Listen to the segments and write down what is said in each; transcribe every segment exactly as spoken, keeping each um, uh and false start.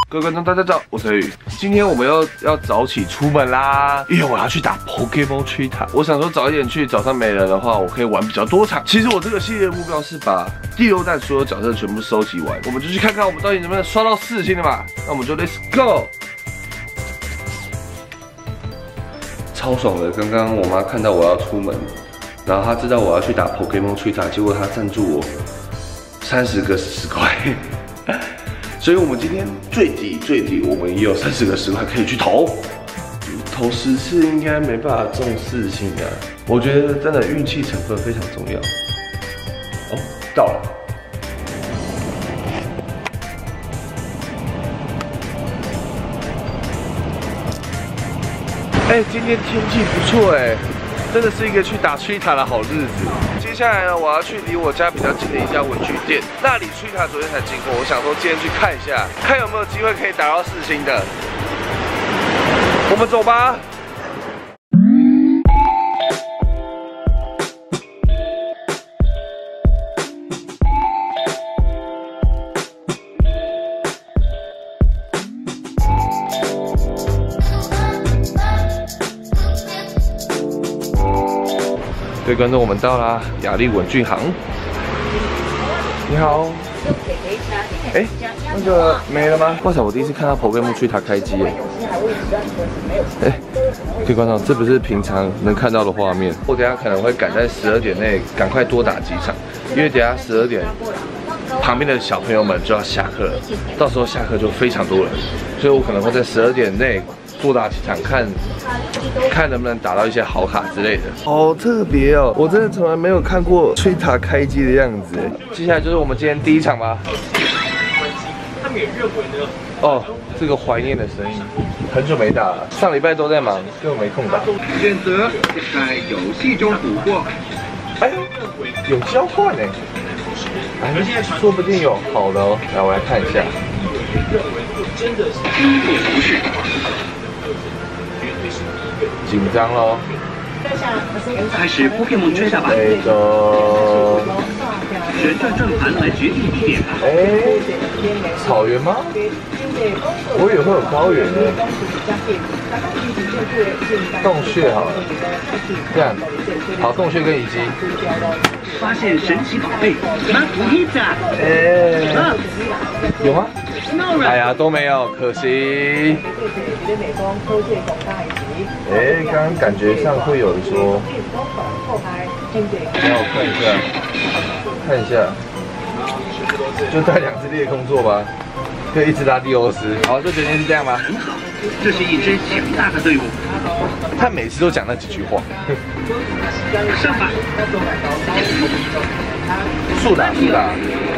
各位观众，大家早，我是宇。今天我们要要早起出门啦，因为我要去打 Pokemon Cheetah。我想说早一点去，早上没人的话，我可以玩比较多场。其实我这个系列的目标是把第六弹所有角色全部收集完，我们就去看看我们到底能不能刷到四星的嘛。那我们就 Let's go。超爽的！刚刚我妈看到我要出门，然后她知道我要去打 Pokemon Cheetah， 结果她赞助我三十个十块。所以，我们今天最低最低，我们也有三十个十块可以去投，投十次应该没办法中四星的。我觉得真的运气成分非常重要。哦，到了。哎，今天天气不错哎，真的是一个去打Cheetah的好日子。接下来呢，我要去离我家比较近的一家文具店，那里Cheetah昨天才经过，我想说今天去看一下，看有没有机会可以打到四星的。我们走吧。各位观众，我们到啦，雅丽文具行。你好。哎，那个没了吗？哇塞，我第一次看到 Pokemon Cheetah开机耶！哎，各位观众，这不是平常能看到的画面。我等下可能会赶在十二点内赶快多打几场，因为等下十二点旁边的小朋友们就要下课了，到时候下课就非常多人，所以我可能会在十二点内多打几场，看看能不能打到一些好卡之类的。好特别哦，我真的从来没有看过Cheetah开机的样子。接下来就是我们今天第一场吧。哦，这个怀念的声音，很久没打了，上礼拜都在忙，根本没空打。 选择在游戏中捕获。 哎，有交换哎，哎，说不定有好的哦。来，我来看一下。紧张喽！ 开始 Pokemon Cheetah吧。 那个旋转转盘来决定地点吧。 哎，草原吗？我以为会有高原呢。洞穴好了，这样，好，洞穴跟遗迹。 发现神奇宝贝，马图伊达。 哎，有吗？哎呀，都没有，可惜。哎，刚刚感觉上会有人说，让我看一下，看一下，就带两只猎空做吧，可以一直拉蒂欧斯。好，就决定是这样吗？ 很好，这是一支强大的队伍。 他每次都讲那几句话。 上吧。 速打速打。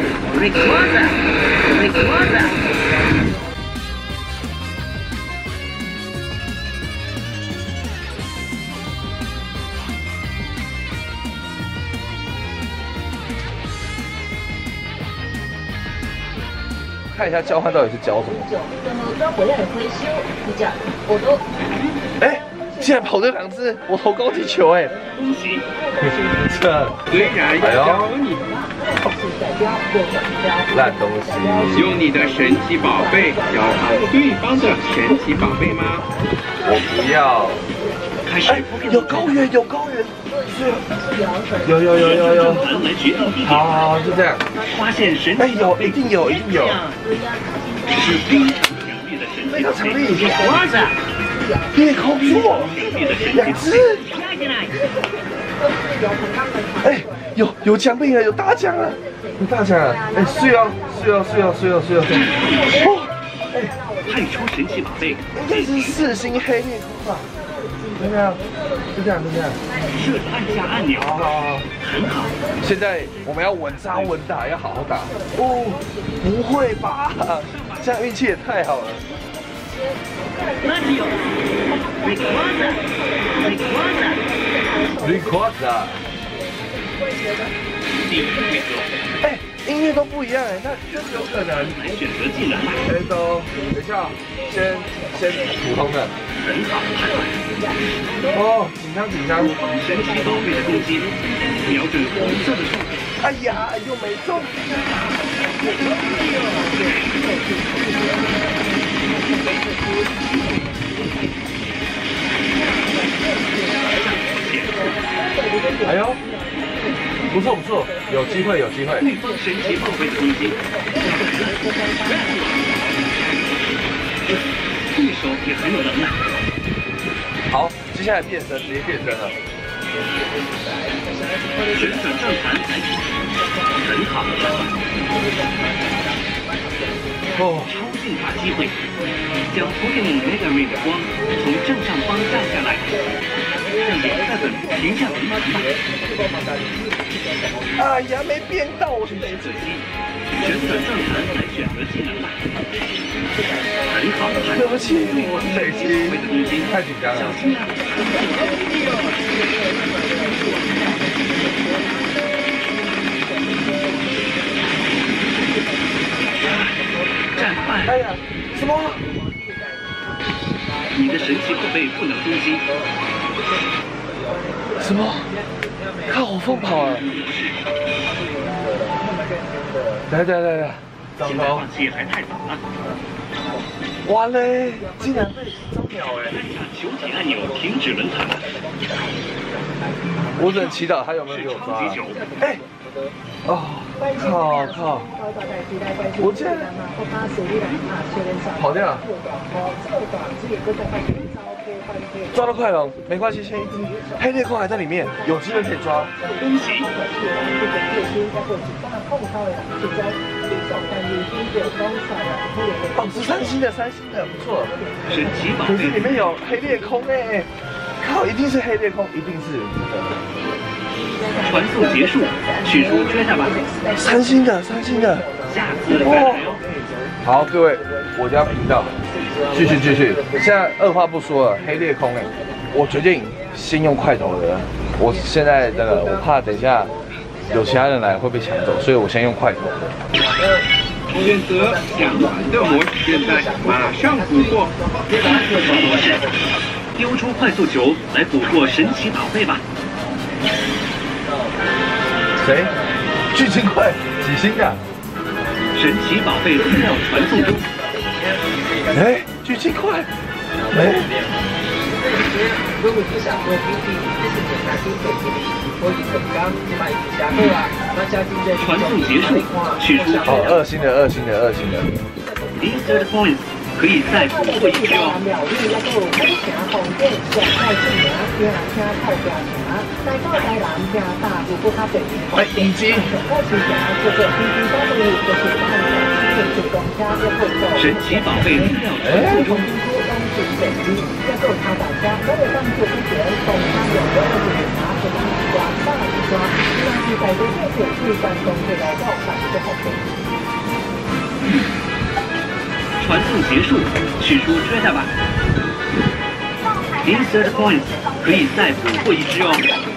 看一下交换到底是交什么？哎，竟然跑这两只，我投高级球哎！ 恭喜！ 这虽然教你烂东西， 用你的神奇宝贝交换对方的神奇宝贝吗？ 我不要。 开始， 有高原，有高原，有有有有有。好好好，就这样。 发现神哎，有， 奇宝贝， 一定有，一定有。 是非常强烈的神奇宝贝。 哇塞！猎空座，两只。哎，有有奖品了，有大奖了，有大奖了！哎，是哦，是哦，是哦，是哦，是哦。哦，哎， 派出神奇宝贝， 应该是四星黑猎空吧？就这样，就这样，就这样。 是按下按钮。 好好好， 很好。 现在我们要稳扎稳打，要好好打。哦，不会吧？这样运气也太好了。Rayquaza，Rayquaza，哎，音乐都不一样哎，那真的有可能。 来选择技能吧。 哎，都，等一下，先先普通的。 很好， 哦，紧张紧张。 神奇宝贝的攻击，瞄准红色的树。 哎呀，又没中。 哎呦，不错不错，有机会有机会。 对方神奇宝贝的攻击，对手也很有能耐。 好，接下来变身，直接变身了。 旋转正弹，很好。 哦， 超进化机会，将 Pokemon Mega Ray 的光从正上方照下来，让颜色粉停下轮盘吧。 哎呀，没变到，我是真是可惜。旋转正弹来选择技能吧。很好， 对不起，我水晶太紧张了。 小心啊！战败！ 哎呀，什么？ 你的神奇宝贝不能攻击。 什么？看我疯跑了！来来来来， 现在放弃还太早了。 完嘞，竟然被招秒哎！ 球体按钮停止轮盘。 我只能祈祷他有没有给我抓。哎，哦，靠靠！我竟然跑掉了。抓到快龙，没关系，先一只黑裂空还在里面，有机会可以抓。 恭喜！ 哦，是三星的，三星的，不错。 神奇宝贝， 可是里面有黑裂空哎，靠，一定是黑裂空，一定是。 传送结束，取出追下吧。 三星的，三星的。 下次再来哦。 好，各位，我家频道，继续继续。现在二话不说了，黑裂空哎，我决定先用快投的。我现在那个，我怕等一下有其他人来会被抢走，所以我先用快投的。 选择两环的模式，现在马上捕获。模式，丢出快速球来捕获神奇宝贝吧。 谁？巨鲸快几星的？ 神奇宝贝资料传送中。 哎，巨鲸快！哎。如果是想做 B B， 就是检查新水晶里，或者本刚买加购啊，那加进这传送结束，取出。 哦，二星的，二星的，二星的。 Insert points 可以再捕获一只哦。 哎，已经。 神奇宝贝资料传送中。传送结束，取出追下吧。Insert points 可以再捕获一只哦。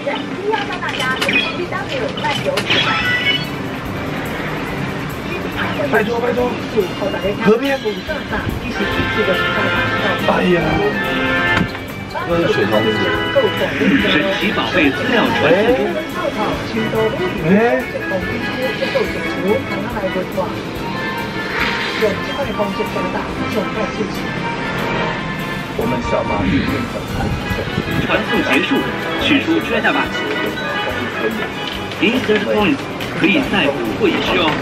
拜托拜托，河边。哎呀，那是水童子。 神奇宝贝资料传送中。 哎。我们小马玉变成安全。 传送结束，取出追下吧。Insert points 可以再捕获一只哦。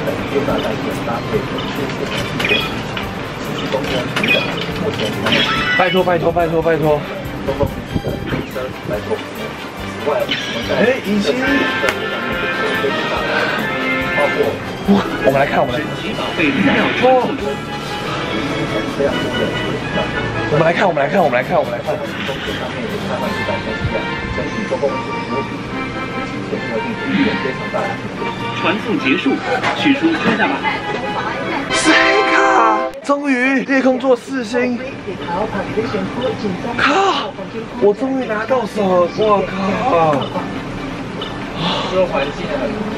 拜托拜托拜托拜托。哎，已经。我们来看，我们来看。 神奇宝贝资料传送中。 我们来看，我们来看，我们来看，我们来看。 传送结束，取出追下吧。 是黑卡，终于裂空做四星。靠！我终于拿到手了，我靠！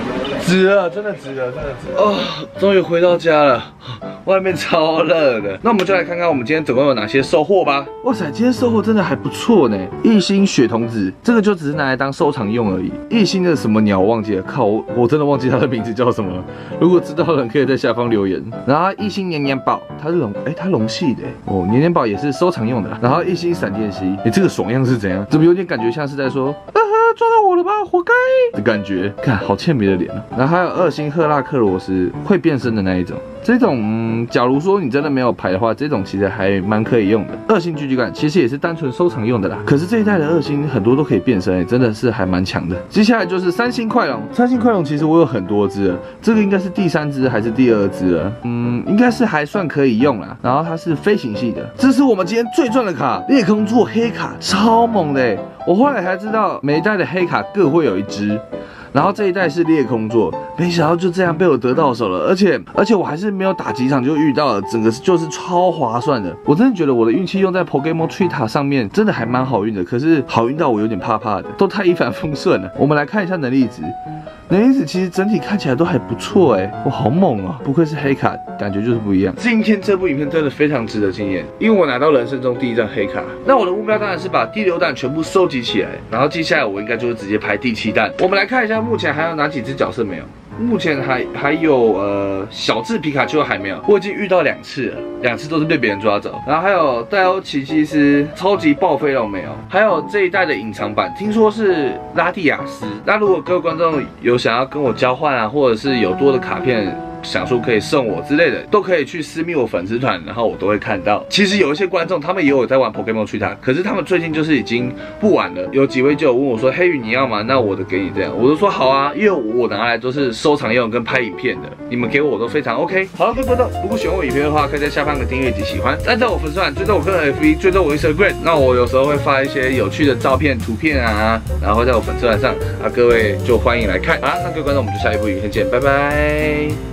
值了，真的值了，真的值了。哦，终于回到家了。 外面超热的，那我们就来看看我们今天总共有哪些收获吧。哇塞，今天收获真的还不错呢。一星血童子，这个就只是拿来当收藏用而已。一星的什么鸟我忘记了，靠，我我真的忘记它的名字叫什么了。如果知道的人可以在下方留言。然后一星年年宝，它是龙，哎、欸，它龙系的哦，年年宝也是收藏用的。然后一星闪电蜥，哎、欸，这个爽样是怎样？怎么有点感觉像是在说，啊哈，抓到我了吧，活该的感觉。看，好欠扁的脸啊。然后还有二星赫拉克罗斯，会变身的那一种。 这种、嗯，假如说你真的没有牌的话，这种其实还蛮可以用的。二星狙击感其实也是单纯收藏用的啦。可是这一代的二星很多都可以变身、欸，真的是还蛮强的。接下来就是三星快龙，三星快龙其实我有很多只了，这个应该是第三只还是第二只了？嗯，应该是还算可以用啦。然后它是飞行系的，这是我们今天最赚的卡，裂空座黑卡，超猛的、欸。我后来才知道，每一代的黑卡各会有一只。 然后这一代是裂空座，没想到就这样被我得到手了，而且而且我还是没有打几场就遇到了，整个就是超划算的。我真的觉得我的运气用在 Pokemon Tree 塔上面真的还蛮好运的，可是好运到我有点怕怕的，都太一帆风顺了。我们来看一下能力值，能力值其实整体看起来都还不错哎，哇好猛啊！不愧是黑卡，感觉就是不一样。今天这部影片真的非常值得惊艳，因为我拿到人生中第一张黑卡。那我的目标当然是把第六弹全部收集起来，然后接下来我应该就是直接排第七弹。我们来看一下。 目前还有哪几只角色没有？目前还还有呃小智皮卡丘还没有，我已经遇到两次了，两次都是被别人抓走。然后还有戴欧奇基斯超级暴飞龙没有，还有这一代的隐藏版，听说是拉蒂亚斯。那如果各位观众有想要跟我交换啊，或者是有多的卡片。 想说可以送我之类的，都可以去私密我粉丝团，然后我都会看到。其实有一些观众他们也有在玩 Pokemon Tree塔，可是他们最近就是已经不玩了。有几位就有问我说：“黑羽你要吗？那我的给你这样。”我都说好啊，因为我拿来都是收藏用跟拍影片的，你们给我都非常 OK。好了，各位观众，如果喜欢我影片的话，可以在下方给订阅及喜欢，按照我粉丝团，追踪我个人 F B， 追踪我 Instagram。那我有时候会发一些有趣的照片、图片啊，然后在我粉丝团上，啊各位就欢迎来看。好了，那各位观众，我们就下一部影片见，拜拜。